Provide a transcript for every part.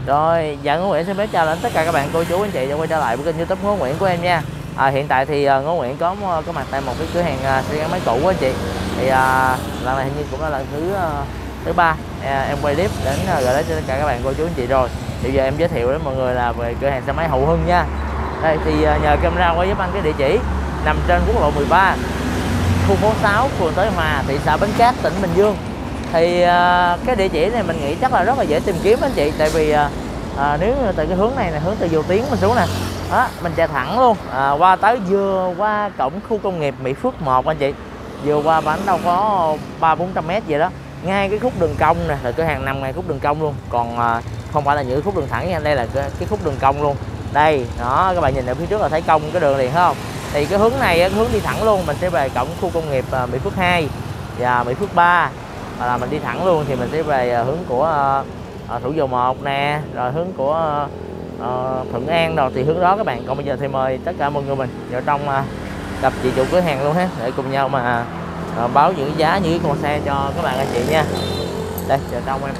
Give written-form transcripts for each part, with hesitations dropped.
Rồi, dạ Ngô Nguyễn xin phép chào đến tất cả các bạn cô chú anh chị đã quay trở lại với kênh YouTube Ngô Nguyễn của em nha. Hiện tại thì Ngô Nguyễn có mặt tại một cái cửa hàng xe gắn máy cũ của anh chị. Thì lần này hình như cũng là lần thứ ba em quay clip đến gửi đến cho tất cả các bạn cô chú anh chị rồi. Thì giờ em giới thiệu đến mọi người là về cửa hàng xe máy Hậu Hưng nha. Đây thì nhờ camera quay giúp anh cái địa chỉ nằm trên quốc lộ 13, khu phố 6, phường Thới Hòa, thị xã Bến Cát, tỉnh Bình Dương. Thì cái địa chỉ này mình nghĩ chắc là rất là dễ tìm kiếm anh chị, tại vì nếu từ cái hướng này là hướng từ Dầu Tiến mình xuống nè, đó mình chạy thẳng luôn qua tới vừa qua cổng khu công nghiệp Mỹ Phước 1 anh chị, vừa qua bánh đâu có 300-400 m vậy đó, ngay cái khúc đường cong nè, là cửa hàng nằm ngay khúc đường cong luôn, còn không phải là những khúc đường thẳng nha, đây là cái khúc đường cong luôn. Đây đó, các bạn nhìn ở phía trước là thấy cong cái đường liền không? Thì cái hướng này cái hướng đi thẳng luôn, mình sẽ về cổng khu công nghiệp Mỹ Phước 2 và Mỹ Phước 3, là mình đi thẳng luôn thì mình sẽ về hướng của Thủ Dầu 1 nè, rồi hướng của Thuận An rồi, thì hướng đó các bạn. Còn bây giờ thì mời tất cả mọi người mình vào trong gặp chị chủ cửa hàng luôn ha, để cùng nhau mà báo những cái giá, những cái con xe cho các bạn anh chị nha. Đây vào trong em.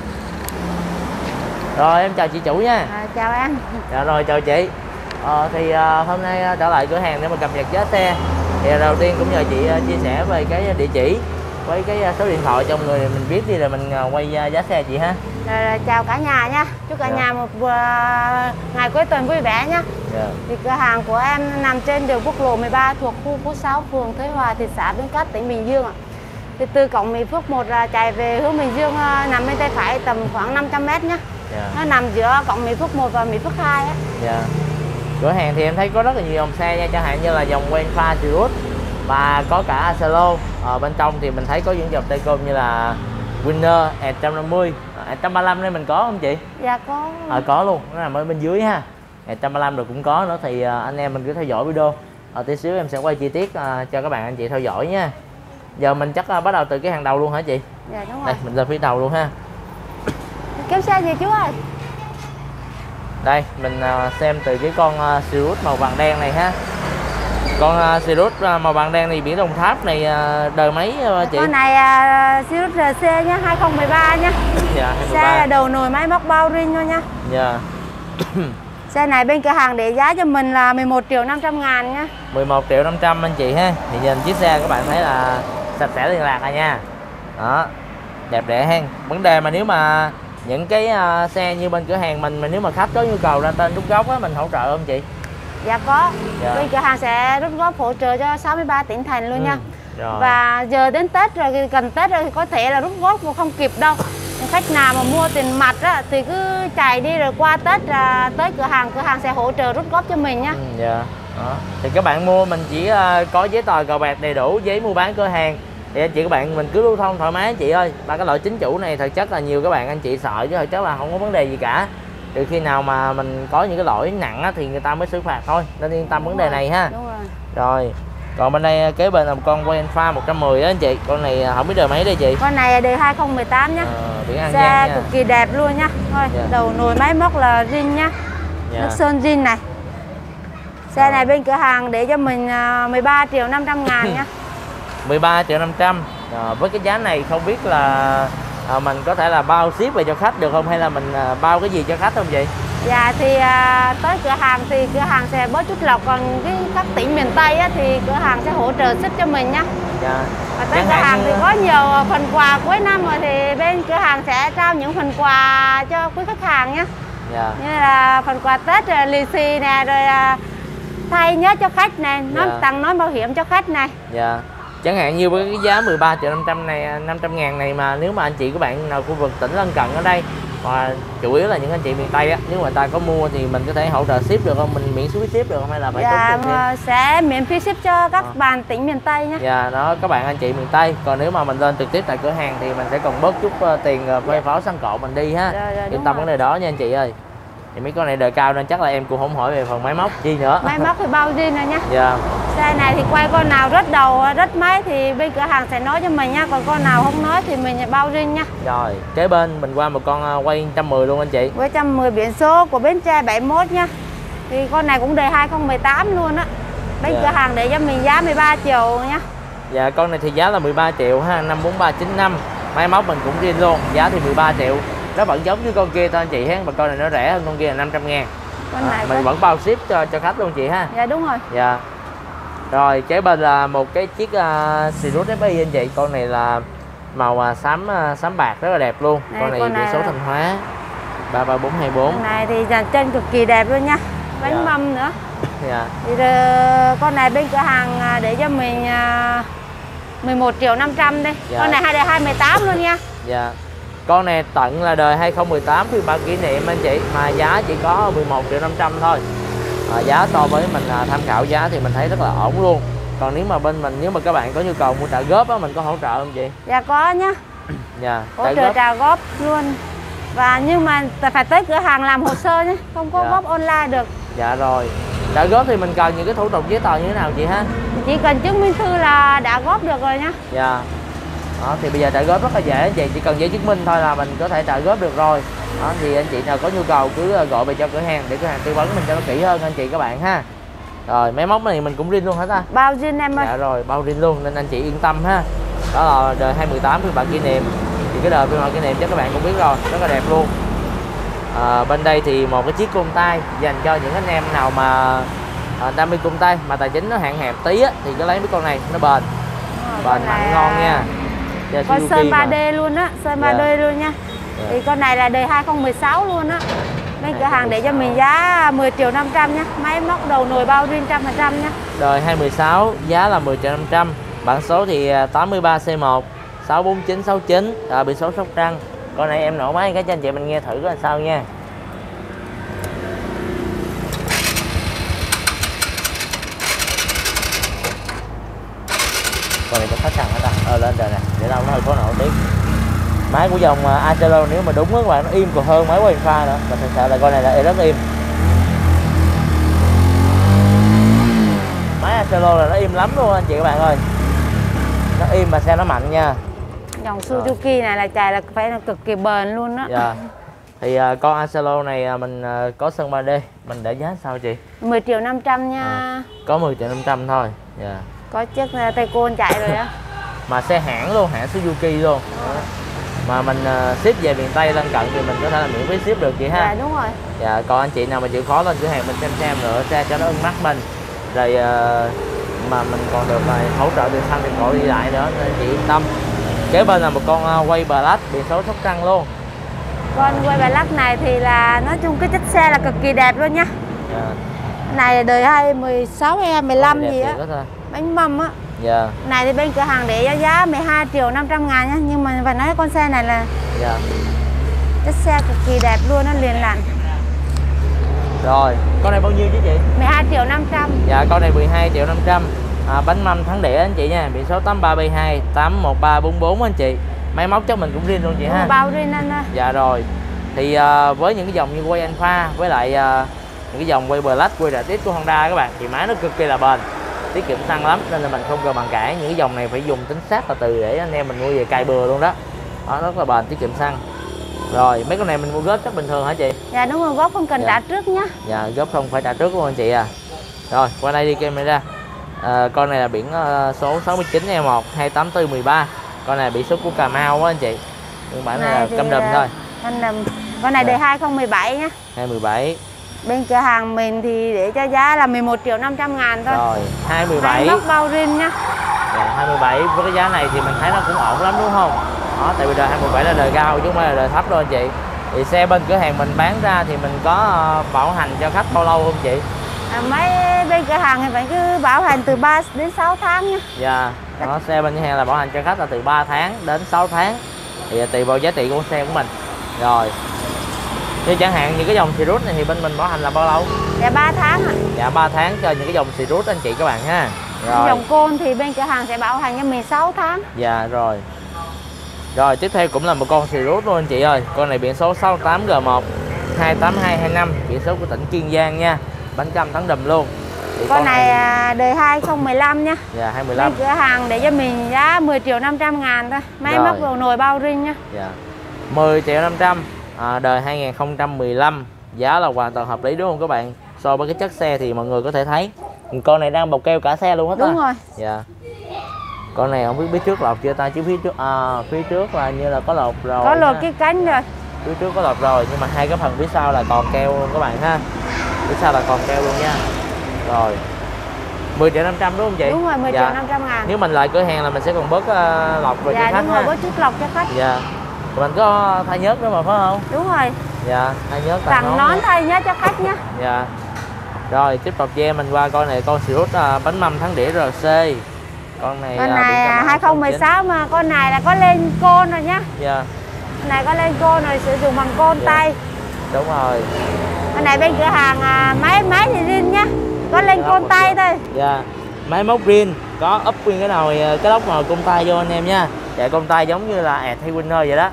Rồi em chào chị chủ nha. Chào anh. Dạ rồi chào chị. Thì hôm nay trở lại cửa hàng để mà cập nhật giá xe. Thì đầu tiên cũng nhờ chị chia sẻ về cái địa chỉ với cái số điện thoại cho người mình biết đi, là mình quay giá xe chị ha. Rồi, chào cả nhà nha, chúc cả nhà một ngày cuối tuần vui vẻ nhá. Thì cửa hàng của em nằm trên đường quốc lộ 13 thuộc khu phố 6, phường Thới Hòa, thị xã Bến Cát, tỉnh Bình Dương ạ. Thì từ cổng Mỹ Phước 1 là chạy về hướng Bình Dương, nằm bên tay phải tầm khoảng 500 m nhá. Nó nằm giữa cổng Mỹ Phước 1 và Mỹ Phước 2 á. Cửa hàng thì em thấy có rất là nhiều dòng xe nha, chẳng hạn như là dòng Wenfa, Sirius và có cả Asalo. Ở bên trong thì mình thấy có những dòng tay côm như là Winner, 150, 135 đây mình có không chị? Dạ có. Có luôn, nó nằm ở bên dưới ha. 135 rồi cũng có nữa, thì anh em mình cứ theo dõi video. Tí xíu em sẽ quay chi tiết cho các bạn anh chị theo dõi nha. Giờ mình chắc bắt đầu từ cái hàng đầu luôn hả chị? Dạ đúng rồi. Đây, mình ra phía đầu luôn ha. Kéo xe gì chú ơi? Đây, mình xem từ cái con Sirius màu vàng đen này ha. Con Sirius màu vàng đen này biển Đồng Tháp này đời mấy chị? Con này Sirius RC nhá, 2013 nhá. Dạ, 2013. Xe là đầu nồi máy móc bao rin thôi nhá. Dạ. Xe này bên cửa hàng để giá cho mình là 11.500.000 nhá. 11.500.000 anh chị ha. Thì nhìn chiếc xe các bạn thấy là sạch sẽ liên lạc rồi nha. Đó, đẹp đẽ ha. Vấn đề mà nếu mà những cái xe như bên cửa hàng mình mà nếu mà khách có nhu cầu ra tên rút gốc á, mình hỗ trợ không chị? Dạ có. Dạ. Bên cửa hàng sẽ rút góp hỗ trợ cho 63 tỉnh thành luôn nha. Rồi. Và giờ đến Tết rồi, gần Tết rồi thì có thể là rút góp mà không kịp đâu. Khách nào mà mua tiền mặt á, thì cứ chạy đi rồi qua Tết tới cửa hàng sẽ hỗ trợ rút góp cho mình nha. Dạ. Đó. Thì các bạn mua mình chỉ có giấy tờ cờ bạc đầy đủ, giấy mua bán cửa hàng thì anh chị các bạn mình cứ lưu thông thoải mái anh chị ơi. Ba cái loại chính chủ này thật chất là nhiều các bạn anh chị sợ, chứ thật chất là không có vấn đề gì cả. Từ khi nào mà mình có những cái lỗi nặng á, thì người ta mới xử phạt thôi, nên yên tâm vấn đề này ha. Đúng rồi. Rồi, còn bên đây kế bên là một con Wenfa 110 đó anh chị. Con này không biết đời mấy đây chị? Con này đời 2018 nhá. Xe cực kỳ đẹp luôn nhá. Thôi, đầu nồi máy móc là zin nhá. Nước sơn zin này. Xe này bên cửa hàng để cho mình 13.500.000 nhá. 13.500.000. Với cái giá này không biết là mình có thể là bao ship về cho khách được không, hay là mình bao cái gì cho khách không chị? Dạ thì tới cửa hàng thì cửa hàng sẽ bớt chút lọc, còn cái các tỉnh miền Tây á, thì cửa hàng sẽ hỗ trợ ship cho mình nhá. Dạ. Và tới cửa hàng thì có nhiều phần quà cuối năm rồi, thì bên cửa hàng sẽ trao những phần quà cho quý khách hàng nhá. Dạ. Như là phần quà Tết rồi lì xì nè, rồi thay nhớ cho khách này, tặng nón bảo hiểm cho khách này. Dạ. Chẳng hạn như với cái giá 13.500.000 này, 500.000 này mà nếu mà anh chị các bạn nào khu vực tỉnh lân cận ở đây, và chủ yếu là những anh chị miền Tây á, nếu mà người ta có mua thì mình có thể hỗ trợ ship được không? Mình miễn phí ship được không, hay là phải tốn tiền thêm? Sẽ miễn phí ship cho các bạn tỉnh miền Tây nhé. Dạ, đó các bạn anh chị miền Tây. Còn nếu mà mình lên trực tiếp tại cửa hàng thì mình sẽ còn bớt chút tiền phê pháo xăng cộ mình đi ha. Yên tâm vấn đề đó nha anh chị ơi. Thì mấy con này đời cao nên chắc là em cũng không hỏi về phần máy móc chi nữa. Máy móc thì bao zin rồi nha. Dạ. Xe này thì quay con nào rớt đầu, rớt máy thì bên cửa hàng sẽ nói cho mình nha. Còn con nào không nói thì mình bao zin nha. Rồi, kế bên mình qua một con quay 110 luôn anh chị. Với 110 biển số của Bến Tre 71 nha. Thì con này cũng đời 2018 luôn á. Bên cửa hàng để cho mình giá 13 triệu nha. Dạ, con này thì giá là 13 triệu ha, 54395. Máy móc mình cũng riêng luôn, giá thì 13 triệu. nó vẫn giống như con kia thôi anh chị ha, mà con này nó rẻ hơn con kia là 500.000. Mình vẫn bao ship cho khách luôn chị ha. Dạ đúng rồi. Dạ. Rồi kế bên là một cái chiếc Sirius FI anh chị, con này là màu xám bạc rất là đẹp luôn. Con này biển số Thanh Hóa 33424. Con này thì dàn chân cực kỳ đẹp luôn nha, bánh mâm nữa. Dạ. Thì con này bên cửa hàng để cho mình 11.500.000 đi. Dạ. Con này 2018 luôn nha. Dạ. Con này tận là đời 2018 phiên bản kỷ niệm anh chị, mà giá chỉ có 11.500.000 thôi. Giá so với mình tham khảo giá thì mình thấy rất là ổn luôn. Còn nếu mà bên mình, nếu mà các bạn có nhu cầu mua trả góp á, mình có hỗ trợ không chị? Dạ có nhá. Dạ. Hỗ trợ trả góp luôn. Và nhưng mà phải tới cửa hàng làm hồ sơ nhé, không có góp online được. Dạ rồi. Trả góp thì mình cần những cái thủ tục giấy tờ như thế nào chị ha? Chỉ cần chứng minh thư là đã góp được rồi nhá. Dạ. Đó, thì bây giờ trả góp rất là dễ anh chị, chỉ cần giấy chứng minh thôi là mình có thể trả góp được rồi. Đó, thì anh chị nào có nhu cầu cứ gọi về cho cửa hàng để cửa hàng tư vấn mình cho nó kỹ hơn anh chị các bạn ha. Rồi máy móc này mình cũng zin luôn hả ta? Bao zin em ơi. Dạ rồi, bao zin luôn nên anh chị yên tâm ha. Đó là đời 2018 phiên bản kỷ niệm. Thì cái đời phiên bản kỷ niệm chắc các bạn cũng biết rồi, rất là đẹp luôn. Bên đây thì một cái chiếc cung tay dành cho những anh em nào mà đam mê cung tay mà tài chính nó hạn hẹp tí á, thì cứ lấy mấy con này nó bền. Bền nặng ngon nha. Con sơn 3D luôn á, sơn 3D luôn nha. Thì con này là đời 2016 luôn á. Bên cửa hàng để cho mình giá 10.500.000 nhá. Máy móc đầu nồi bao zin 100% nhá. Đời 2016 giá là 10.500.000. Bản số thì 83C1 64969, biển số Sóc Trăng. Con này em nổ máy cái cho anh chị mình nghe thử coi sao nha. Con này có phát sẵn hả ta? Lên rồi nè, để đâu nó hơi khó nổ tí. Máy của dòng Acelo nếu mà đúng các bạn nó im còn hơn máy của Enfa nữa. Và thật sự là con này là rất im. Máy Acelo là nó im lắm luôn anh chị các bạn ơi. Nó im mà xe nó mạnh nha. Dòng Suzuki này là chạy là phải là cực kỳ bền luôn đó. Dạ. Thì con Acelo này mình có sơn 3D, mình để giá sao chị? 10.500.000 nha. Có 10.500.000 thôi. Dạ. Có chiếc tay côn chạy rồi á. Mà xe hãng luôn, hãng Suzuki luôn. Mà mình ship về miền Tây lân cận thì mình có thể là miễn phí ship được chị ha. Dạ đúng rồi. Dạ, còn anh chị nào mà chịu khó lên cửa hàng mình xem nữa xe cho nó ưng mắt mình. Rồi mà mình còn được hỗ trợ từ xăng tiền cộ đi lại nữa nên chị yên tâm. Kế bên là một con quay Black biển số Sóc Trăng luôn. Con quay Black này thì là nói chung cái chất xe là cực kỳ đẹp luôn nha. Dạ. Cái này đời 2016 hay 2015 gì á. Bánh mâm á. Dạ. Này thì bên cửa hàng để giá 12.500.000 nhá, nhưng mà phải nói con xe này là chất xe cực kỳ đẹp luôn, nó liền lặn. Rồi, con này bao nhiêu chứ chị? 12.500.000. Dạ, con này 12.500.000. Bánh mâm thắng đĩa anh chị nha, biển số 83B2 81344 anh chị. Máy móc chắc mình cũng riêng luôn chị ha. Bao riêng anh ơi. Dạ rồi. Thì với những cái dòng như quay Alpha với lại những cái dòng quay Black, quay Ratis của Honda các bạn, thì máy nó cực kỳ là bền, tiết kiệm xăng lắm, nên là mình không cần bằng cãi. Những cái dòng này phải dùng tính sát là từ để anh em mình mua về cài bừa luôn đó. Đó, rất là bền, tiết kiệm xăng. Rồi mấy con này mình mua góp chắc bình thường hả chị? Dạ đúng rồi, góp không cần trả trước nhá. Dạ, góp không phải trả trước luôn anh chị à. Rồi qua đây đi camera. Con này là biển số 69E1 28413. Con này biển số của Cà Mau á anh chị. Phiên bản này là cam đầm thôi. Cam đầm. Con này đời 2017 nhá. 2017. Bên cửa hàng mình thì để cho giá là 11.500.000 thôi. Rồi 2017. Góc bao riêng nhá. Dạ, 2017 với cái giá này thì mình thấy nó cũng ổn lắm đúng không? Đó, tại vì đời 2017 là đời cao chứ không phải là đời thấp đâu anh chị. Thì xe bên cửa hàng mình bán ra thì mình có bảo hành cho khách bao lâu không chị? Mấy bên cửa hàng thì phải cứ bảo hành từ 3 đến 6 tháng nha. Dạ, đó, xe bên cửa hàng là bảo hành cho khách là từ 3 tháng đến 6 tháng. Thì tùy vào giá trị của xe của mình. Rồi. Như chẳng hạn những cái dòng Sirius này thì bên mình bảo hành là bao lâu? Dạ 3 tháng ạ. Dạ 3 tháng cho những cái dòng Sirius anh chị các bạn ha. Rồi. Dòng Côn thì bên cửa hàng sẽ bảo hành cho mình 6 tháng. Dạ rồi. Rồi tiếp theo cũng là một con Sirius luôn anh chị ơi. Con này biển số 68G1 28225, biển số của tỉnh Kiên Giang nha. Bánh cam thắng đùm luôn. Thì con này đời 2015 nha. Dạ 2015. Bên cửa hàng để cho mình giá 10.500.000 thôi. Máy móc đồ nồi bao riêng nha. Dạ. 10.500.000. Đời 2015, giá là hoàn toàn hợp lý đúng không các bạn? So với cái chất xe thì mọi người có thể thấy con này đang bọc keo cả xe luôn hết. Đúng rồi. Dạ. Con này không biết trước lột chưa ta, chứ phía trước là như là có lột rồi. Có lột cái cánh rồi. Phía trước có lọt rồi nhưng mà hai cái phần phía sau là còn keo luôn các bạn ha. Phía sau là còn keo luôn nha. Rồi 10.500.000 đúng không chị? Đúng rồi, 10.500.000. Nếu mình lại cửa hàng là mình sẽ còn bớt lọc rồi cho Dạ khách đúng rồi, ha. bớt chút lọc cho khách. Dạ. Mình có thay nhớt nữa mà phải không? Đúng rồi. Dạ, thay nhớt Tặng nón thay nhớt cho khách nhé. Dạ. Rồi tiếp tục cho mình qua con này, con Sirius bánh mâm thắng đĩa RC. Con này 2016 mà con này là có lên côn rồi nhá. Dạ. Con này có lên côn rồi, sử dụng bằng côn tay. Đúng rồi. Con này bên cửa hàng máy thì riêng nhá, có lên côn tay thôi. Dạ. Máy móc riêng, có úp nguyên cái nồi, cái lốc nồi côn tay vô anh em nha. Chạy côn tay giống như là ẹt hay Winner vậy đó.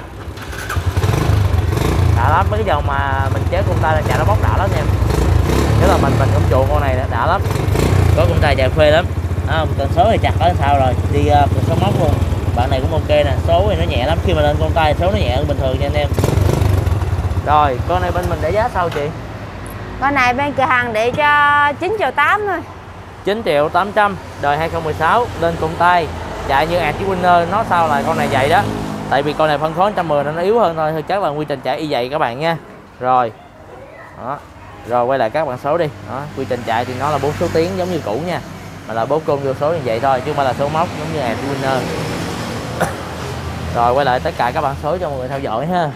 Đã lắm, mấy cái dòng mà mình chế côn tay là chạy nó bóc đã lắm em. Nếu là mình không chuộng con này đã lắm. Có côn tay chạy phê lắm. Tần số thì chặt ở sao rồi, đi tần số móc luôn. Bạn này cũng ok nè, số thì nó nhẹ lắm, khi mà lên côn tay số nó nhẹ hơn bình thường nha anh em. Rồi, con này bên mình để giá sao chị? Con này bên cửa hàng để cho 9.800.000 thôi. 9.800.000, đời 2016, lên côn tay, chạy như ẹt với Winner, nó sao là con này vậy đó. Tại vì con này phân khối 110 nên nó yếu hơn thôi, chắc là quy trình chạy y vậy các bạn nha. Rồi. Đó. Rồi quay lại các bạn số đi. Đó, quy trình chạy thì nó là 4 số tiến giống như cũ nha. Mà là 4 côn vô số như vậy thôi chứ không phải là số móc giống như ẹt với Winner. Rồi quay lại tất cả các bạn số cho mọi người theo dõi ha.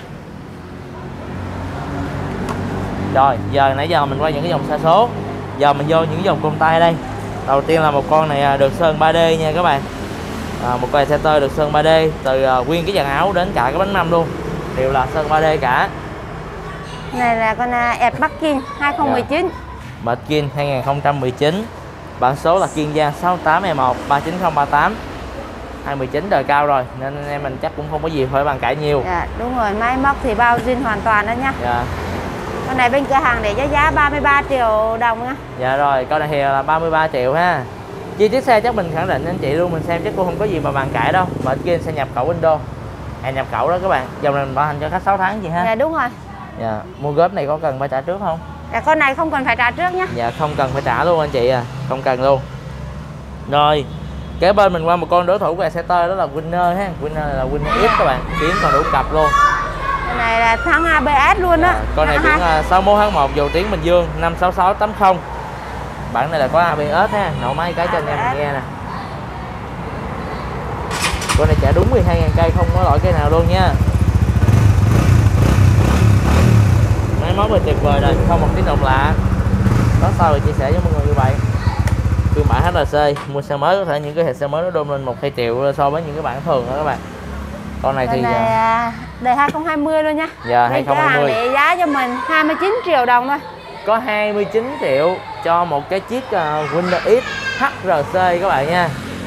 Rồi, giờ nãy giờ mình quay những cái dòng xa số. Giờ mình vô những cái dòng côn tay đây. Đầu tiên là một con này được sơn 3D nha các bạn. Một con Exciter được sơn 3D từ nguyên cái dàn áo đến cả cái bánh mâm luôn. Đều là sơn 3D cả. Này là con Ed Markin 2019. Markin 2019. Bản số là Kiên Giang 68E1 39038. 2019 đời cao rồi nên anh em mình chắc cũng không có gì phải bàn cãi nhiều. Dạ, đúng rồi, máy móc thì bao zin hoàn toàn đó nha. Dạ. Con này bên cửa hàng để giá 33 triệu đồng nha. Dạ rồi, con này thì là 33 triệu ha. Chi tiết xe chắc mình khẳng định anh chị luôn, mình xem chắc cũng không có gì mà bàn cãi đâu. Mà kia sẽ nhập khẩu Indo. Hàng nhập khẩu đó các bạn. Dòng này mình bảo hành cho khách 6 tháng gì ha. Dạ đúng rồi. Dạ, mua góp này có cần phải trả trước không? Dạ con này không cần phải trả trước nhá. Dạ không cần phải trả luôn anh chị à, không cần luôn. Rồi, kế bên mình qua một con đối thủ của Exciter đó là Winner ha. Winner là Winner X các bạn, tiếng còn đủ cặp luôn. Con này là thắng ABS luôn á. Con này biển 61H1 dầu tiếng Bình Dương 56680. Bản này là có ABS ha, nổ máy cái cho anh em mình nghe nè. Con này chạy đúng 12.000 cây không có lỗi cây nào luôn nha. Máy móc là tuyệt vời rồi, không một tiếng động lạ. Đó sau rồi chia sẻ với mọi người như vậy. Phiên bản HRC mua xe mới có thể những cái hệ xe mới nó đôn lên 1-2 triệu so với những cái bản thường đó các bạn. Con này thì đời 2020 luôn nha. Dạ, bên 2020. cửa hàng để giá cho mình 29 triệu đồng thôi. Có 29 triệu cho một cái chiếc Winner X HRC các bạn nha.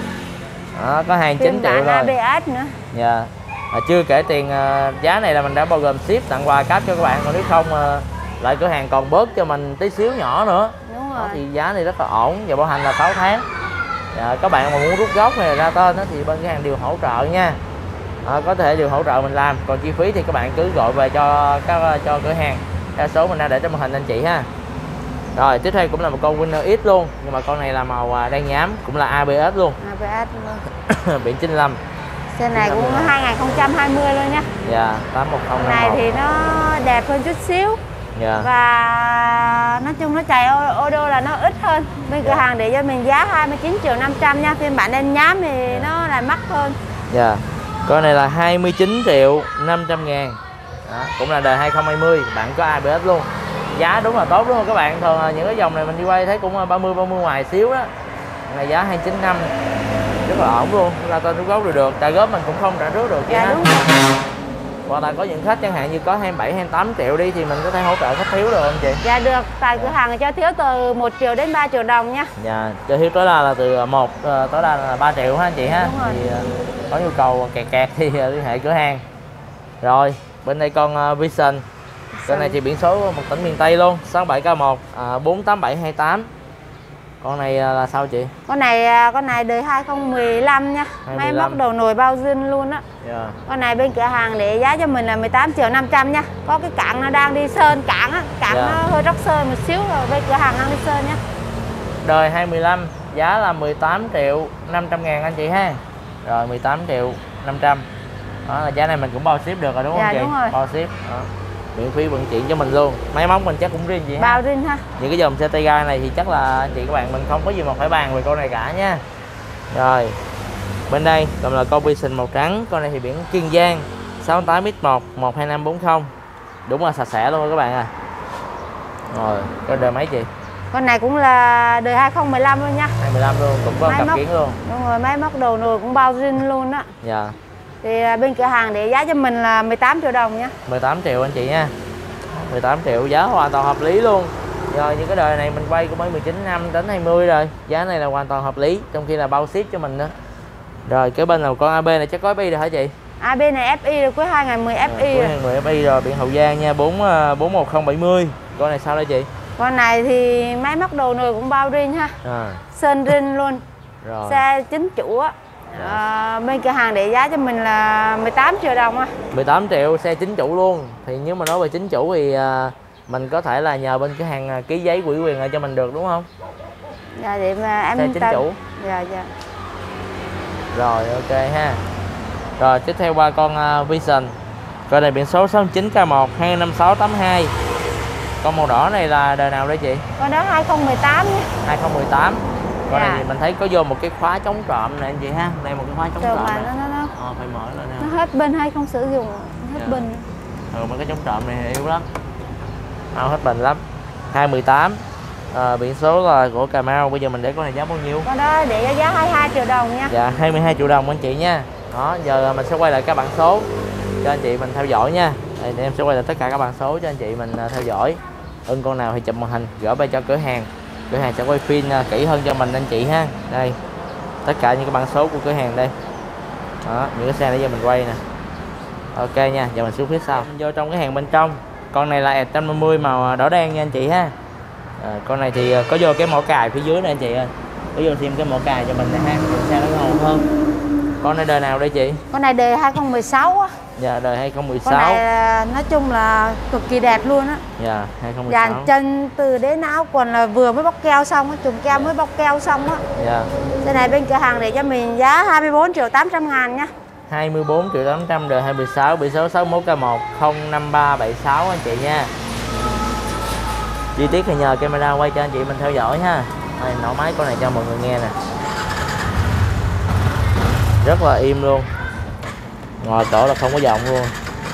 Đó, có 29 triệu rồi. ABS nữa. Dạ. Chưa kể tiền giá này là mình đã bao gồm ship tặng quà cáp cho các bạn, còn nếu không lại cửa hàng còn bớt cho mình tí xíu nhỏ nữa. Đúng rồi. Đó, thì giá này rất là ổn và bảo hành là 6 tháng. Dạ, các bạn mà muốn rút gốc này ra tên đó, thì bên cửa hàng đều hỗ trợ nha. Có thể đều hỗ trợ mình làm, còn chi phí thì các bạn cứ gọi về cho cửa hàng theo số mình đang để trên màn hình anh chị ha. Rồi tiếp theo cũng là một con Winner X luôn, nhưng mà con này là màu đen nhám, cũng là ABS luôn. ABS luôn. Biển 95. Xe này cũng 2020 luôn nha. Dạ, 810. Này thì nó đẹp hơn chút xíu. Dạ. Và nói chung nó chạy ô đô là nó ít hơn. Bên cửa hàng để cho mình giá 29.500.000 nha. Phiên bản đen nhám thì nó lại mắc hơn. Dạ. Con này là 29.500.000. Đó, cũng là đời 2020, bạn có ABS luôn. Giá đúng là tốt đúng không các bạn? Thường những cái dòng này mình đi quay thấy cũng 30 ngoài xíu đó. Này giá 295 rất là ổn luôn, ra tên rút gốc được, trả góp mình cũng không trả trước được. Dạ đúng rồi. Hoặc là có những khách chẳng hạn như có 27-28 triệu đi thì mình có thể hỗ trợ khách thiếu được không chị? Dạ được, tại cửa hàng cho thiếu từ 1 triệu đến 3 triệu đồng nha. Dạ, cho thiếu tối đa là từ 1 tối đa là 3 triệu ha anh chị ha. Đúng rồi. Thì có nhu cầu kẹt thì liên hệ cửa hàng. Rồi, bên đây con Vision. Con này thì biển số một tỉnh miền Tây luôn, 67K1 48728. Con này là sao chị? Con này đời 2015 nha. 2015. Máy móc đầu nồi bao zin luôn á. Yeah. Con này bên cửa hàng để giá cho mình là 18.500.000 nha. Có cái cảng nó đang đi sơn cảng á, cảng Yeah. nó hơi róc sơn một xíu rồi bên cửa hàng đang đi sơn nhá. Đời 2015, giá là 18.500.000 anh chị ha. Rồi 18.500.000. Đó là giá này mình cũng bao ship được rồi đúng không Dạ, chị? đúng rồi. Bao ship. Đó. Miễn phí vận chuyển cho mình luôn. Máy móc mình chắc cũng riêng chị ha. Bao riêng ha. Những cái dòng xe tay ga này thì chắc là anh chị các bạn mình không có gì mà phải bàn về con này cả nha. Rồi. Bên đây còn là con Vision màu trắng, con này thì biển Kiên Giang 68X1 12540. Đúng là sạch sẽ luôn các bạn à. Rồi, con đời mấy chị? Con này cũng là đời 2015 luôn nha. 2015 luôn, cũng có cặp kiến luôn. Đúng rồi, máy móc đầu nồi cũng bao riêng luôn đó. Dạ. Thì bên cửa hàng để giá cho mình là 18 triệu đồng nha. 18 triệu anh chị nha. 18 triệu giá hoàn toàn hợp lý luôn. Rồi những cái đời này mình quay cũng mới 19 năm đến 20 rồi. Giá này là hoàn toàn hợp lý, trong khi là bao ship cho mình nữa. Rồi cái bên nào con AB này chắc có FI rồi hả chị? AB này FI rồi, cuối 2010 FI Cuối rồi. 2010 FI rồi, biển Hậu Giang nha, 41070. Con này sao đây chị? Con này thì máy móc đầu nồi cũng bao riêng ha. Sơn riêng luôn. Rồi. Xe chính chủ á. Bên cửa hàng để giá cho mình là 18 triệu đồng á. 18 triệu xe chính chủ luôn. Thì nếu mà nói về chính chủ thì mình có thể là nhờ bên cửa hàng ký giấy ủy quyền lại cho mình được đúng không? Dạ để mà em xe chính chủ. Dạ dạ. Rồi ok ha. Rồi tiếp theo qua con Vision. Con này biển số 69K1 25682. Con màu đỏ này là đời nào đấy chị? Con đó 2018 nhé. 2018. Con dạ. này thì mình thấy có vô một cái khóa chống trộm này anh chị ha. Đây một cái khóa chống trộm này. Nó phải mở lên nè. Nó hết pin hay không sử dụng, hết dạ. pin. Mấy cái chống trộm này yếu lắm. Hết pin lắm. 2018. Biển số là của Cà Mau. Bây giờ mình để con này giá bao nhiêu? Con đó để giá 22 triệu đồng nha. Dạ 22 triệu đồng anh chị nha. Đó giờ mình sẽ quay lại các bản số cho anh chị mình theo dõi nha. Đây, em sẽ quay lại tất cả các bản số cho anh chị mình theo dõi. Con nào thì chụp màn hình gửi về cho cửa hàng. Cửa hàng sẽ quay phim kỹ hơn cho mình anh chị ha. Đây tất cả những cái bản số của cửa hàng đây. Đó những cái xe để cho mình quay nè. Ok nha, giờ mình xuống phía sau vô trong cái hàng bên trong. Con này là E150 màu đỏ đen nha anh chị ha. Con này thì có vô cái mỏ cài phía dưới này anh chị ơi. Có vô thêm cái mỏ cài cho mình này ha, xe nó ngon hơn. Con này đời nào đây chị? Con này đời 2016 á. Dạ đời 2016. Con này nói chung là cực kỳ đẹp luôn á. Dạ 2016. Dàn chân từ đến áo quần là vừa mới bóc keo xong á, chùm keo mới bóc keo xong á. Dạ. Cái này bên cửa hàng để cho mình giá 24 triệu 800 ngàn nha. 24 triệu 800 đời 2016, biển số 61K1 05376 anh chị nha. Chi tiết thì nhờ camera quay cho anh chị mình theo dõi ha. Đây, nổ máy con này cho mọi người nghe nè. Rất là im luôn. Ngồi chỗ là không có giọng luôn.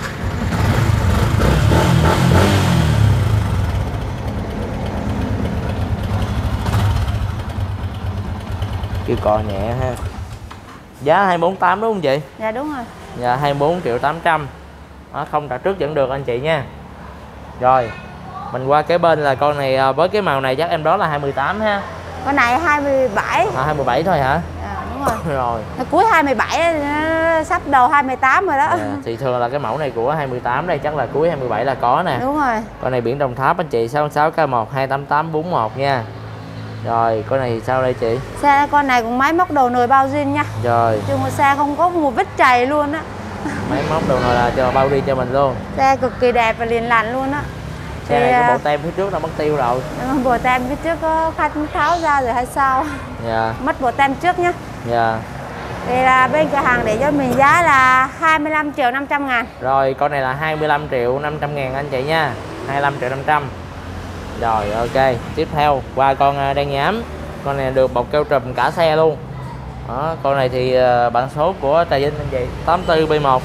Kêu cò nhẹ ha. Giá 248 đúng không chị? Dạ đúng rồi. Dạ 24 triệu 800. Đó, không trả trước vẫn được anh chị nha. Rồi mình qua cái bên là con này với cái màu này chắc em đó là 28 ha. Con này 27. 27 thôi hả? Đúng rồi. Rồi. Cuối 27 sắp đầu 28 rồi đó. Thì thường là cái mẫu này của 28 đây chắc là cuối 27 là có nè. Đúng rồi. Con này biển Đồng Tháp anh chị 66K1 28841 nha. Rồi con này thì sao đây chị? Xe con này cũng máy móc đầu nồi bao zin nha. Rồi. Chung một xe không có một vết chày luôn á. Máy móc đầu nồi là cho bao đi cho mình luôn. Xe cực kỳ đẹp và liền lặn luôn á. Xe này có bộ tem phía trước nó mất tiêu rồi. Bộ tem phía trước có khách tháo ra rồi hay sao? Dạ. Mất bộ tem trước nhá. Dạ. Thì là bên cửa hàng để cho mình giá là 25 triệu 500 ngàn. Rồi con này là 25 triệu 500 ngàn anh chị nha. 25 triệu 500. Rồi ok. Tiếp theo qua con đen nhám. Con này được bọc keo trùm cả xe luôn. Đó, con này thì bản số của Trà Vinh anh chị 84B1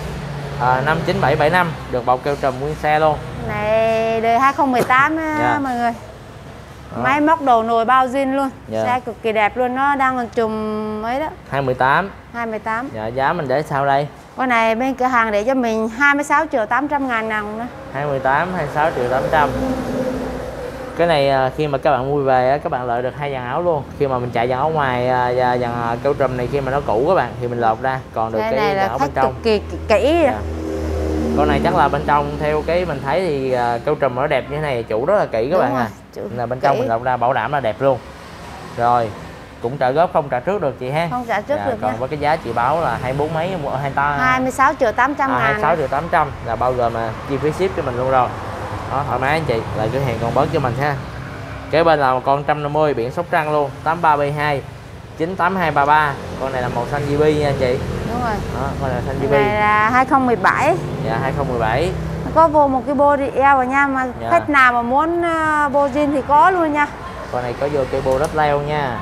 59775 được bọc keo trùm nguyên xe luôn. Này đời 2018 dạ. Mọi người. Đó. Máy móc đầu nồi bao zin luôn. Dạ. Xe cực kỳ đẹp luôn, nó đang còn chùm mấy đó. 28. 28. Dạ giá mình để sao đây? Con này bên cửa hàng để cho mình 26 triệu 800 ngàn đồng nữa. 28 26 triệu 800. Cái này khi mà các bạn mua về các bạn lợi được 2 dàn áo luôn. Khi mà mình chạy dàn áo ngoài và dàn keo trùm này khi mà nó cũ các bạn thì mình lột ra, còn được cái dàn áo bên trong. Cực kỳ kỹ. Dạ. Con này chắc là bên trong theo cái mình thấy thì keo trùm nó đẹp như thế này, chủ rất là kỹ các bạn à. Là bên trong mình lột ra bảo đảm là đẹp luôn. Rồi cũng trả góp không trả trước được chị ha. Không trả trước được. Còn nha. với cái giá chị báo là 24 mấy 26 triệu 800 ngàn. 26 triệu 800 là bao gồm chi phí ship cho mình luôn rồi. Đó thoải mái anh chị, lại cửa hàng còn bớt cho mình ha. Kế bên là một con 150 biển Sóc Trăng luôn, 83B2 98233. Con này là màu xanh GB nha anh chị. Đúng rồi. Đó, con này xanh GB. Này là 2017. Dạ 2017. Có vô một cái bô đi eo vào nha, mà Dạ. khách nào mà muốn bô zin thì có luôn nha. Con này có vô cây bô rất leo nha.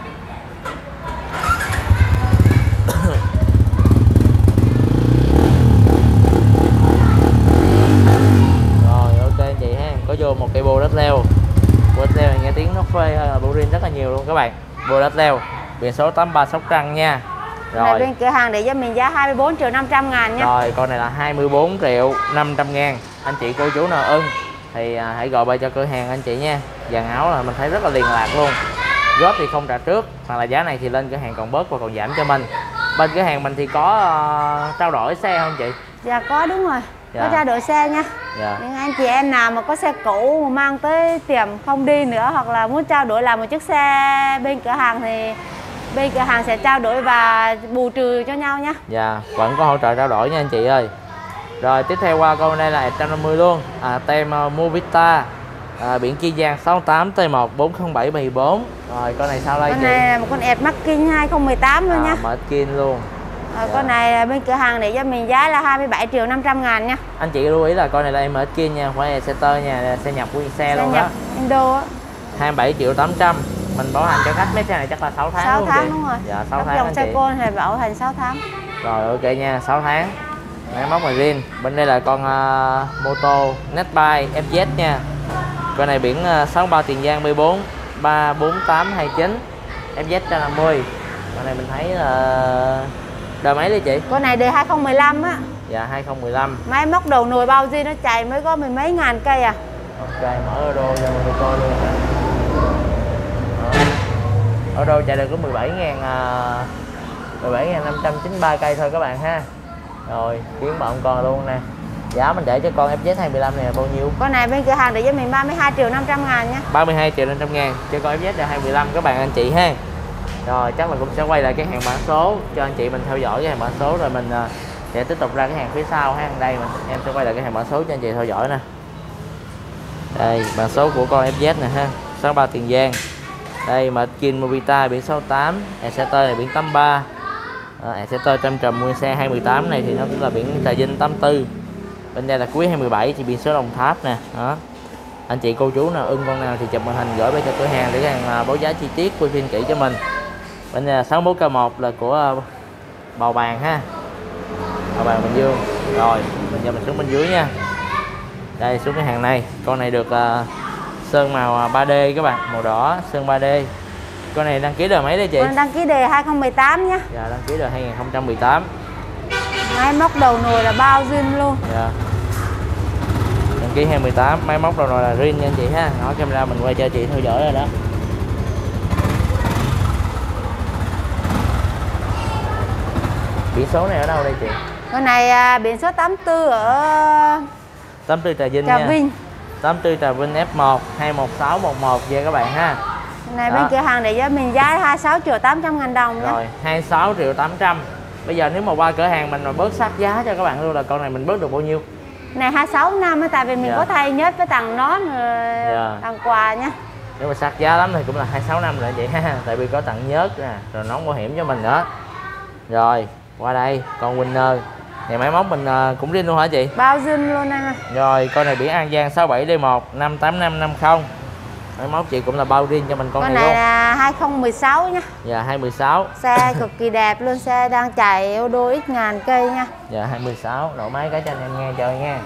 Rồi ok anh chị ha, có vô một cây bô đất leo. Bô đất leo này nghe tiếng nó phê hơn là bô rin rất là nhiều luôn các bạn. Bô đất leo, biển số 83 Sóc Trăng nha. Này Rồi. bên cửa hàng để cho mình giá 24.500.000 nha. Rồi con này là 24.500.000. Anh chị cô chú nào ưng thì hãy gọi bay cho cửa hàng anh chị nha. Dàn áo là mình thấy rất là liền lạc luôn. Góp thì không trả trước, hoặc là giá này thì lên cửa hàng còn bớt và còn giảm cho mình. Bên cửa hàng mình thì có trao đổi xe không chị? Dạ có, đúng rồi. Dạ. Có trao đổi xe nha. Dạ. Những anh chị em nào mà có xe cũ mà mang tới tiệm không đi nữa, hoặc là muốn trao đổi làm một chiếc xe bên cửa hàng thì bên cửa hàng sẽ trao đổi và bù trừ cho nhau nhé. Dạ, vẫn có hỗ trợ trao đổi nha anh chị ơi. Rồi tiếp theo qua con đây là 150 luôn. Tem Movita, biển Kiên Giang 68 T1 40774. Rồi con này sao đây Con chị? này là một con ẹt Mackin 2018 luôn nha. Martin luôn. Rồi, Dạ. con này bên cửa hàng để cho mình giá là 27.500.000 nha. Anh chị lưu ý là con này là em Martin nha, không phải là xe tơ nha, xe nhập nguyên xe luôn nhập đó. Indo á. 27.800.000. Mình bảo hành cho khách mấy xe này chắc là 6 tháng 6 đúng tháng chị? đúng rồi. Dạ 6 Các tháng dòng anh xe chị. Côn thì bảo hành 6 tháng. Rồi ok nha, 6 tháng. Máy móc này riêng. Bên đây là con mô tô Netbike FZ nha. Con này biển 63 Tiền Giang B4 34829 FZ 150. Con này mình thấy là đời mấy đi chị? Con này đời 2015 á. Dạ 2015. Máy móc đầu nồi bao zin, nó chạy mới có mười mấy ngàn cây à. Ok, mở Euro cho mình coi luôn nè. Euro chạy được có 17.593 cây thôi các bạn ha. Rồi kiếm bọn con luôn nè. Giá mình để cho con FZ 25 này là bao nhiêu? Con này bên cửa hàng để cho mình 32.500.000 nha. 32.500.000 cho con FZ là 25 các bạn anh chị ha. Rồi chắc là cũng sẽ quay lại cái hàng mã số cho anh chị mình theo dõi cái hàng mã số, rồi mình sẽ tiếp tục ra cái hàng phía sau ha. Đây em sẽ quay lại cái hàng mã số cho anh chị theo dõi nè. Đây mã số của con FZ nè ha, 63 Tiền Giang. Đây Martin Movita biển 68, Exeter này biển 83. Exeter trăm trầm nguyên xe 2018 này thì nó cũng là biển Trà Vinh 84. Bên đây là cuối 2017 thì biển số Đồng Tháp nè. Đó. Anh chị cô chú nào ưng con nào thì chụp màn hình gửi về cho cửa hàng để hàng báo giá chi tiết, quay phim kỹ cho mình. Bên đây là 61K1 là của Bào Bàng ha. Bào Bàng Bình Dương. Rồi mình giờ mình xuống bên dưới nha. Đây xuống cái hàng này, con này được sơn màu 3D các bạn, màu đỏ sơn 3D. Con này đăng ký đời mấy đấy chị? Con đăng ký đề 2018 nhá. Dạ đăng ký đời 2018. Máy móc đầu nồi là bao zin luôn. Dạ. Đăng ký 2018, máy móc đầu nồi là riêng nha anh chị ha. Nói camera mình quay cho chị theo dõi rồi đó. Biển số này ở đâu đây chị? Con này biển số 84 ở 84 Trà Vinh Trà nha. Vinh. 84 Trà Vinh F1 21611 về các bạn ha. Con này Đó. bên cửa hàng để cho mình giá 26.800.000 đồng nhá. Rồi 26.800.000. Bây giờ nếu mà qua cửa hàng mình mà bớt sát giá cho các bạn luôn là con này mình bớt được bao nhiêu? Này 26 năm á, tại vì mình Dạ. có thay nhớt với tặng nón Dạ. tặng quà nhá. Nếu mà sát giá lắm thì cũng là 26 năm rồi vậy ha. Tại vì có tặng nhớt nè, rồi nón bảo hiểm cho mình nữa. Rồi qua đây con Winner này, máy móc mình cũng riêng luôn hả chị? Bao zin luôn anh ơi. Rồi con này biển An Giang 67D1 58550. Máy móc chị cũng là bao riêng cho mình con Con này này luôn. là 2016 nhá. Dạ 2016. Xe cực kỳ đẹp luôn, xe đang chạy ô tô ít ngàn cây nha. Dạ 2016, nổ máy cái cho anh em nghe chơi nha.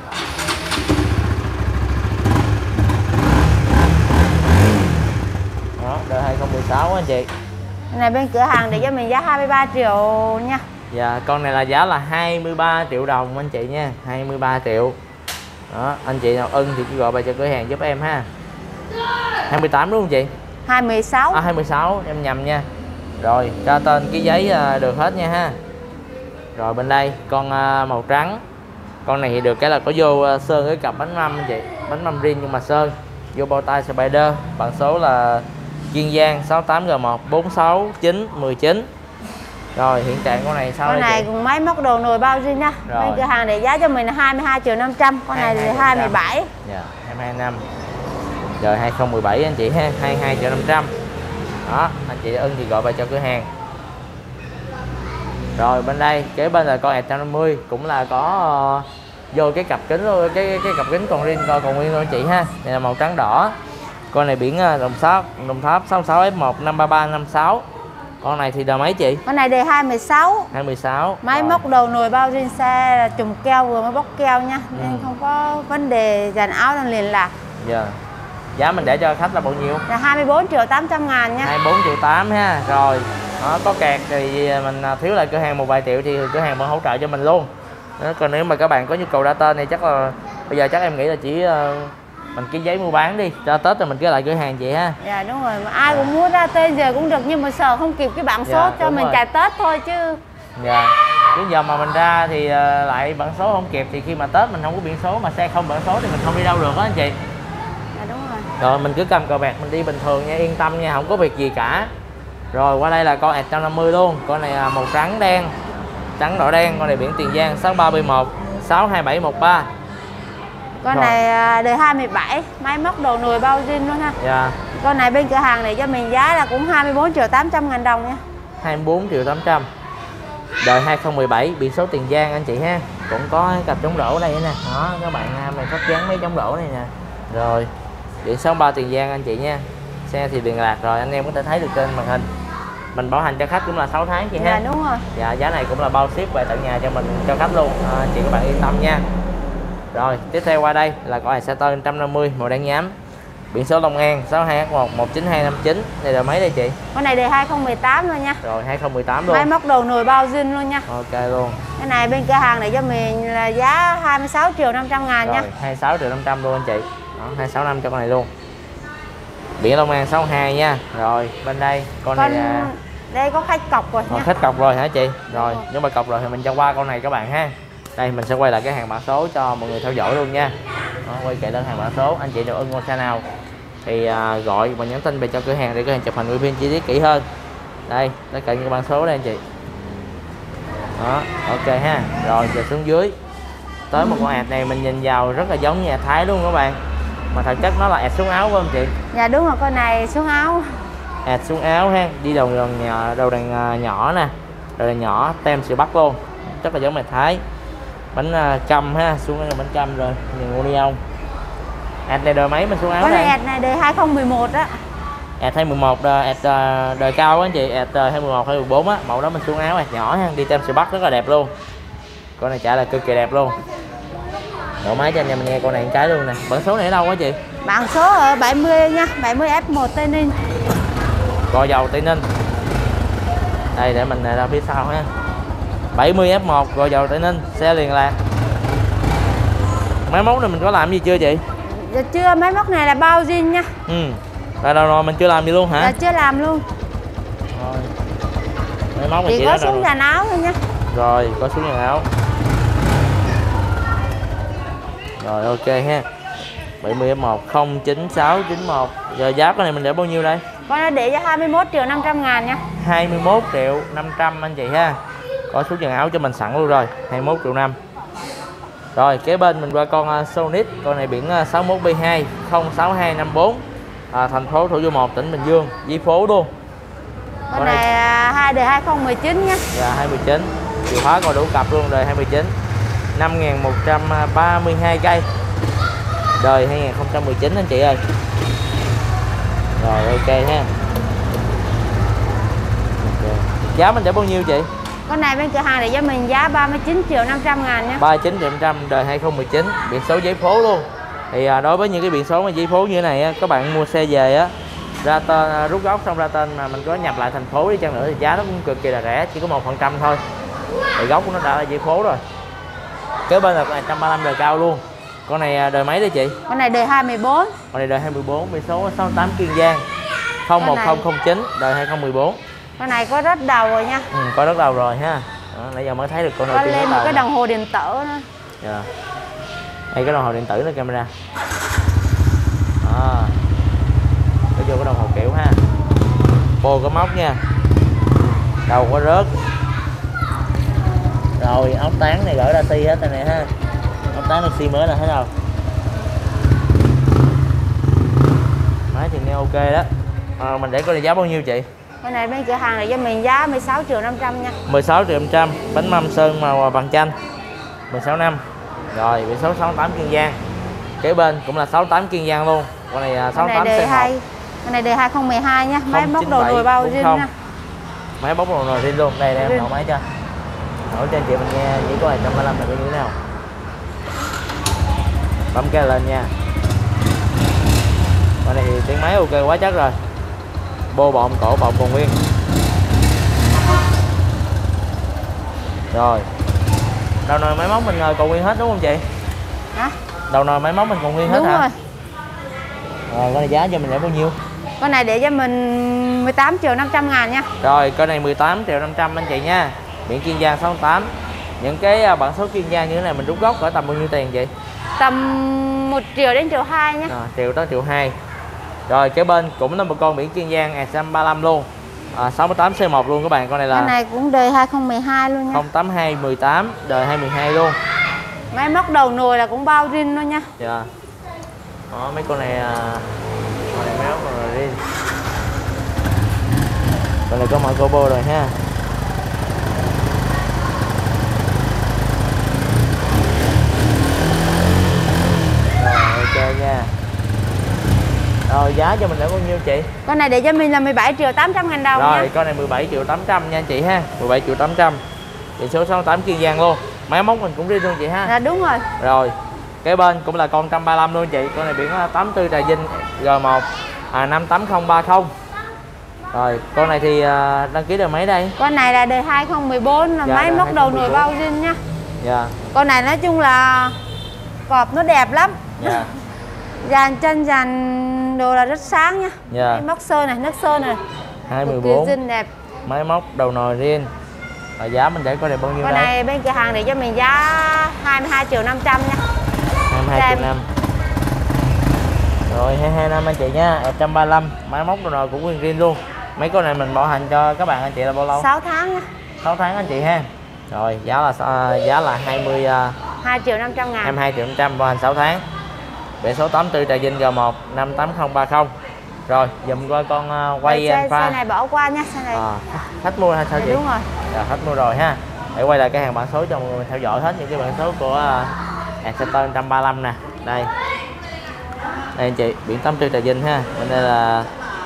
Đó, đời 2016 anh chị. Con này bên cửa hàng để cho mình giá 23 triệu nha. Dạ con này là giá là 23 triệu đồng anh chị nha, 23 triệu. Đó, anh chị nào ưng thì cứ gọi về cho cửa hàng giúp em ha. 28 đúng không chị? 26. 26 em nhầm nha. Rồi ra tên ký giấy được hết nha ha. Rồi bên đây con màu trắng. Con này thì được cái là có vô sơn cái cặp bánh mâm anh chị, bánh mâm riêng nhưng mà sơn. Vô bao tay Spider, bằng số là Kiên Giang 68G1 46919. Rồi hiện trạng con này sao Con đây này chị? cùng máy móc đồ nồi bao zin nha. Rồi. Bên cửa hàng để giá cho mình là 22.500.000. Con này thì 27. Dạ 22 năm. Rồi 2017 anh chị ha, 22.500.000. Đó, anh chị ưng thì gọi về cho cửa hàng. Rồi bên đây kế bên là con ẹt 150, cũng là có vô cái cặp kính luôn, cái cặp kính còn riêng còn nguyên luôn anh chị ha. Này là màu trắng đỏ. Con này biển Đồng Tháp 66 F1 533 56. Con này thì đời mấy chị? Con này đời 216. 216. Máy móc đầu nồi bao zin xe là trùng keo vừa mới bóc keo nha, nên không có vấn đề dàn áo đang liền lạc. Dạ. Giá mình để cho khách là bao nhiêu? Là 24.800.000 nha. 24.8 triệu ha. Rồi. Đó, có kẹt thì mình thiếu lại cửa hàng một vài triệu thì cửa hàng vẫn hỗ trợ cho mình luôn. Đó, còn nếu mà các bạn có nhu cầu ra tên thì chắc là bây giờ chắc em nghĩ là chỉ mình ký giấy mua bán đi, ra Tết rồi mình ký lại cửa hàng chị ha. Dạ đúng rồi, mà ai cũng muốn ra tên giờ cũng được, nhưng mà sợ không kịp cái bảng số cho mình chạy Tết thôi chứ. Dạ. Chứ giờ mà mình ra thì lại bảng số không kịp, thì khi mà Tết mình không có biển số mà xe không bảng số thì mình không đi đâu được đó anh chị. Dạ đúng rồi. Rồi mình cứ cầm cờ bạc mình đi bình thường nha, yên tâm nha, không có việc gì cả. Rồi qua đây là con ẹt 150 luôn. Con này màu trắng đen, trắng đỏ đen. Con này biển Tiền Giang 63B1 62713. Con rồi. này đời 27, máy móc đầu nồi bao zin luôn ha. Dạ. Con này bên cửa hàng này cho mình giá là cũng 24.800.000 đồng nha. 24.800 triệu. Đời 2017, biển số Tiền Giang anh chị ha. Cũng có cặp chống đổ đây nè. Đó các bạn mình sắp dán mấy chống đổ này nè. Rồi. Biển 63 Tiền Giang anh chị nha. Xe thì liền lạc rồi, anh em có thể thấy được trên màn hình. Mình bảo hành cho khách cũng là 6 tháng chị ha. Dạ đúng rồi. Dạ, giá này cũng là bao ship về tận nhà cho mình cho khách luôn. Chị các bạn yên tâm nha. Rồi, tiếp theo qua đây là con Exciter 150 màu đen nhám. Biển số Long An 62H1 19259. Này là mấy đây chị? Con này đời 2018 rồi nha. Rồi 2018 luôn. Máy móc đầu nồi bao zin luôn nha. Ok luôn. Cái này bên cửa hàng này cho mình là giá 26.500.000 nha. Rồi 26.500.000 luôn anh chị. Đó, 265 cho con này luôn. Biển Long An 62 nha. Rồi bên đây con này là... Đây có khách cọc rồi nha. Khách cọc rồi hả chị? Rồi nếu mà cọc rồi thì mình cho qua con này các bạn ha. Đây mình sẽ quay lại cái hàng mã số cho mọi người theo dõi luôn nha. Đó, quay kệ đơn hàng mã số. Anh chị nào ưng con xe nào thì gọi và nhắn tin về cho cửa hàng để cửa hàng chụp hình review chi tiết kỹ hơn. Đây tất cả những mã số đây anh chị. Đó ok ha. Rồi giờ xuống dưới tới một con ẹt này mình nhìn vào rất là giống như ẹt Thái luôn các bạn, mà thật chất nó là ẹt xuống áo phải không chị? Dạ đúng rồi, con này xuống áo. ẹt xuống áo ha, đi đầu đàn nhỏ nè, đầu đàn nhỏ tem siêu Bắc luôn, rất là giống ẹt Thái. Bánh căm ha, xuống đây là bánh căm rồi, nhìn mua đi không? ẹt này đời mấy mình xuống áo con đây? Con này ẹt này đời 2011 á. ẹt 2011 ẹt đời cao á anh chị, ẹt 2011 2014 á, mẫu đó mình xuống áo ẹt nhỏ ha, đi tem siêu Bắc rất là đẹp luôn. Con này trả là cực kỳ đẹp luôn. Nổ máy cho anh em mình nghe con này một cái luôn nè. Bản số này ở đâu á chị? Bản số ở 70 nha, 70 F1 Tây Ninh. Gò Dầu Tây Ninh. Đây để mình ra phía sau ha. 70 F1 Gò Dầu Tây Ninh, xe liền lạc. Máy móc này mình có làm gì chưa chị? Dạ chưa, máy móc này là bao zin nha. Rồi mình chưa làm gì luôn hả? Dạ chưa làm luôn. Rồi. Máy móc chỉ có xuống dàn áo thôi nha. Rồi có xuống dàn áo. Rồi ok ha. 70 F1 09691. Giờ giá cái này mình để bao nhiêu đây? Con nó để cho 21.500.000 nha. 21.500.000 anh chị ha. Có số dàn áo cho mình sẵn luôn rồi, 21.5 triệu. Rồi kế bên mình qua con Sonic, con này biển 61B2 06254, thành phố Thủ Dầu Một, tỉnh Bình Dương, giấy phố luôn. Con này đời 2019 nhé. Dạ 2019, chìa khóa còn đủ cặp luôn, đời 2019, 5.132 cây, đời 2019 anh chị ơi. Rồi ok ha. Okay. Giá mình để bao nhiêu chị? Con này bên cửa hàng để cho mình giá 39.500.000 nha. 39.500.000, đời 2019, biển số giấy phố luôn. Thì đối với những cái biển số mà giấy phố như thế này á, các bạn mua xe về á, ra tên rút gốc xong ra tên mà mình có nhập lại thành phố đi chăng nữa thì giá nó cũng cực kỳ là rẻ, chỉ có 1% thôi. Thì gốc của nó đã là giấy phố rồi. Kế bên là 135 đời cao luôn. Con này đời mấy đấy chị? Con này đời 2014. Con này đời 2014, biển số 68 Kiên Giang 01009, đời 2014. Con này có rất đầu rồi nha. Có rất đầu rồi ha. Đó, nãy giờ mới thấy được con đầu tiên. Có lên một cái đồng hồ điện tử nữa. Dạ. Đây cái đồng hồ điện tử nữa camera. Cái vô cái đồng hồ kiểu ha. Bô có móc nha. Đầu có rớt. Rồi ốc tán này gỡ ra xi hết đây này ha. Ốc tán được xi mới là thấy đâu. Máy thì nghe ok đó. Mình để coi là giá bao nhiêu chị? Con này bên cửa hàng này cho mình giá 16.500.000 nha. 16.500.000, bánh mâm sơn màu vàng chanh, 16 năm. Rồi, biển số 68 Kiên Giang. Kế bên cũng là 68 Kiên Giang luôn. Con này 68 C1. Con này đời 2012 nha, máy móc đầu nồi bao zin nha. Máy bóc đầu nồi zin luôn. Đây em nổ máy cho. Nổ cho anh chị mình nghe chỉ có 135 là như thế nào. Bấm cái lên nha. Con này thì tiếng máy ok quá chắc rồi. Bô bọng cổ bọng còn nguyên. Rồi. Đầu nồi máy móc mình còn nguyên hết đúng không chị? Hả? Đầu nồi máy móc mình còn nguyên hết đúng hả? Rồi. Rồi con này giá cho mình để bao nhiêu? Con này để cho mình 18.500.000 nha. Rồi con này 18.500.000 anh chị nha. Biển Kiên Giang 68. Những cái bản số Kiên Giang như thế này mình rút gốc cỡ tầm bao nhiêu tiền chị? Tầm 1 triệu đến 1,2 triệu nha. Triệu tới 1,2 triệu. Rồi kế bên cũng là một con biển Kiên Giang S35 luôn. 68 C1 luôn các bạn. Con này là con này cũng đời 2012 luôn nha. 08218 đời 2012 luôn. Máy móc đầu nồi là cũng bao zin luôn nha. Dạ. Đó, mấy con này máy móc rồi đi. Con này có mở combo rồi ha. Rồi ok nha. Rồi giá cho mình là bao nhiêu chị? Con này để cho mình là 17.800.000 đồng rồi, nha. Rồi con này 17.800.000 nha anh chị ha. 17.800.000. Biển số 68 Kiên Giang luôn. Máy móc mình cũng đi luôn chị ha. Dạ đúng rồi. Rồi. Kế bên cũng là con 135 luôn chị. Con này biển 84 Trà Vinh G1 58030. Rồi, con này thì đăng ký đời mấy đây? Con này là đời 2014 là dạ, máy móc đầu nồi bao zin nha. Dạ. Con này nói chung là cọp nó đẹp lắm. Dạ. Dàn chân dàn đồ là rất sáng nha. Dạ. Máy móc sơn này, nước sơn này. 214. Zin đẹp. Máy móc đầu nồi riêng. Và giá mình để coi này bao nhiêu đây? Con này bên cửa hàng để cho mình giá 22.500.000 nha. 22.500.000. Rồi 22 anh chị nha, 135. Máy móc đầu nồi cũng nguyên riêng luôn. Mấy con này mình bảo hành cho các bạn anh chị là bao lâu? 6 tháng nha. 6 tháng anh chị ha. Rồi giá là 22.500.000. 22.500.000 bảo hành 6 tháng. Biển số 84 Trà Vinh G1 58030. Rồi dùm coi con quay xe này bỏ qua nha, xe này. Khách mua hay sao chị? Đúng rồi. Dạ, khách mua rồi ha. Để quay lại cái hàng bản số cho mọi người theo dõi hết những cái bản số của Exciter 135 nè. Đây. Đây anh chị, biển 84 Trà Vinh ha. Bên đây là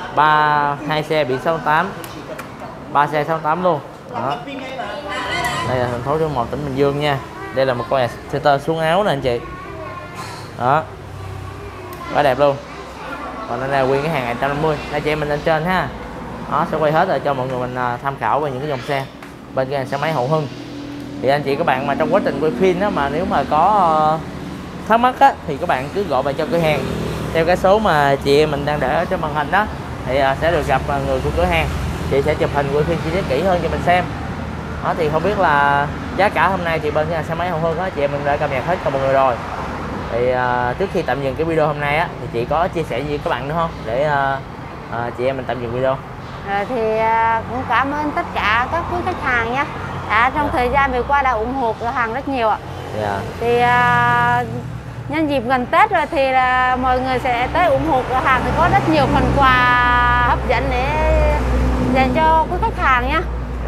2 xe biển 68. 3 xe 68 luôn. Đó. Đây là thành phố số 1 tỉnh Bình Dương nha. Đây là một con Exciter xuống áo nè anh chị. Đó. Quá đẹp luôn. Còn đây là nguyên cái hàng 250. Đây chị mình lên trên ha. Đó, sẽ quay hết rồi cho mọi người mình tham khảo về những cái dòng xe bên cái hàng xe máy Hậu Hưng. Thì anh chị các bạn mà trong quá trình quay phim đó mà nếu mà có thắc mắc á thì các bạn cứ gọi về cho cửa hàng theo cái số mà chị em mình đang để ở trên màn hình đó, thì sẽ được gặp người của cửa hàng. Chị sẽ chụp hình quay phim chi tiết kỹ hơn cho mình xem. Đó thì không biết là giá cả hôm nay thì bên cái hàng xe máy Hậu Hưng đó chị em mình đã cập nhật hết cho mọi người rồi. Thì trước khi tạm dừng cái video hôm nay á thì chị có chia sẻ gì với các bạn nữa không để chị em mình tạm dừng video? Thì cũng cảm ơn tất cả các quý khách hàng nhé, trong thời gian vừa qua đã ủng hộ cửa hàng rất nhiều ạ. Thì nhân dịp gần Tết rồi thì là mọi người sẽ tới ủng hộ cửa hàng, thì có rất nhiều phần quà hấp dẫn để dành cho quý khách hàng nhé.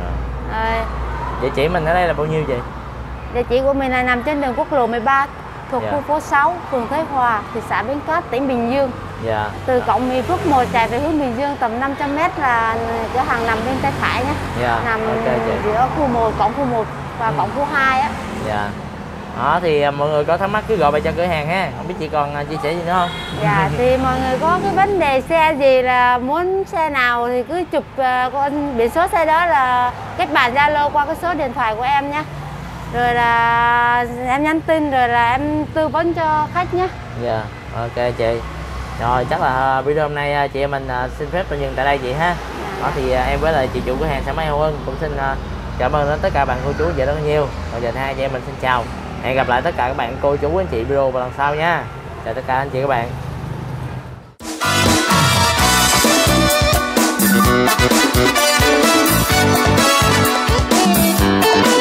Địa chỉ mình ở đây là bao nhiêu chị? Địa chỉ của mình là nằm trên đường quốc lộ 13 thuộc khu phố 6, phường Thới Hòa, thị xã Bến Cát, tỉnh Bình Dương. Từ cổng Mỹ Phước 1 chạy về hướng Bình Dương tầm 500 m là cửa hàng nằm bên tay phải nhé. Nằm giữa khu 1, cổng khu 1 và cổng khu 2 á. Đó thì mọi người có thắc mắc cứ gọi về cho cửa hàng ha. Không biết chị còn chia sẻ gì nữa không? Thì mọi người có cái vấn đề xe gì là muốn xe nào thì cứ chụp con biển số xe đó là kết bạn Zalo qua cái số điện thoại của em nhé. Rồi là em nhắn tin rồi là em tư vấn cho khách nhé. Ok chị. Rồi chắc là video hôm nay chị em mình xin phép tạm dừng tại đây chị ha. Đó thì em với lại chị chủ cửa hàng xe máy Hậu Hưng cũng xin cảm ơn đến tất cả bạn cô chú vậy rất nhiều. Rồi giờ hai chị em mình xin chào. Hẹn gặp lại tất cả các bạn cô chú anh chị video vào lần sau nha. Chào tất cả anh chị các bạn.